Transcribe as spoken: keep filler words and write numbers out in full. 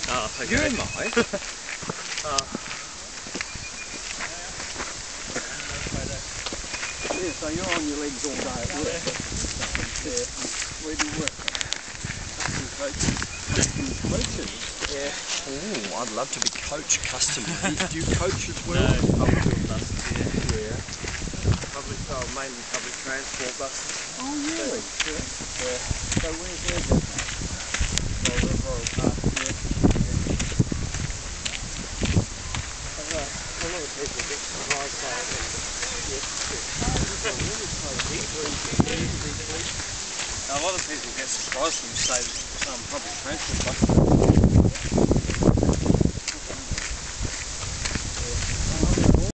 Oh, okay. You might. Oh. Yeah, so you're on your legs all day at work. Yeah. Where do you work? Coaches. Yeah. Oh, I'd love to be coach custom. Do you coach as well? No, public buses, yeah. Yeah. Public, oh, mainly public transport buses. Oh, really? Yeah. Yeah. So where's their job? Royal, Royal Park. Yeah. Uh, a lot of people get surprised by it. Yeah. A lot of people get surprised when you say um, public transport buses.